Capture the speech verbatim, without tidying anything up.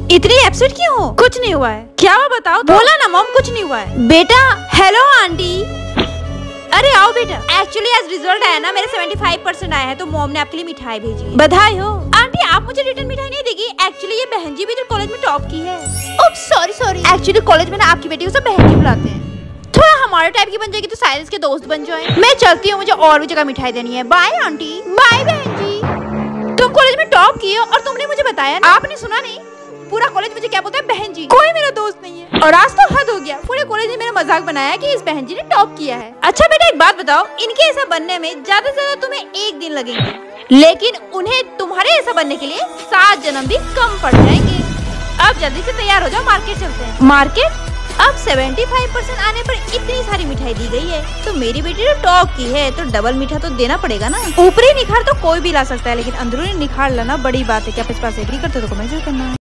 इतनी एब्सेंट क्यों हो? कुछ नहीं हुआ है। क्या हुआ बताओ तो। बोला ना मॉम, कुछ नहीं हुआ है। बेटा हेलो आंटी। अरे आओ बेटा। एक्चुअली आज रिजल्ट आया ना, मेरे पचहत्तर परसेंट आया है तो मॉम ने आपके लिए मिठाई भेजी है। बधाई हो। आंटी आप मुझे रिटर्न मिठाई नहीं देगी? एक्चुअली ये बहन जी भी जो कॉलेज में टॉप की है। Oh sorry sorry. Actually college में ना आपकी बेटी को सब बहन जी बुलाते हैं। थोड़ा हमारे टाइप की बन जाएगी तो साइलेंस के दोस्त बन जाए। मैं चलती हूँ, मुझे और भी जगह मिठाई देनी है। Bye aunty. बाय बहन जी। तुम कॉलेज में टॉप की हो और तुमने मुझे बताया ना। आपने सुना नहीं? पूरा कॉलेज मुझे क्या बोलता है, बहन जी। कोई मेरा दोस्त नहीं है। और आज तो हद हो गया, पूरे कॉलेज ने मेरा मजाक बनाया कि इस बहन जी ने टॉप किया है। अच्छा बेटा एक बात बताओ, इनके ऐसा बनने में ज्यादा से ज्यादा तुम्हें एक दिन लगेंगे, लेकिन उन्हें तुम्हारे ऐसा बनने के लिए सात जन्म भी कम पड़ जाएंगे। अब जल्दी से तैयार हो जाओ, मार्केट चलते हैं। मार्केट? अब पचहत्तर परसेंट आने पर इतनी सारी मिठाई दी गई है तो मेरी बेटी ने टॉप की है तो डबल मीठा तो देना पड़ेगा ना। ऊपरी निखार तो कोई भी ला सकता है, लेकिन अंदरूनी निखार लाना बड़ी बात है। क्या आप इस बात से एग्री करते हो तो कमेंट जरूर करना।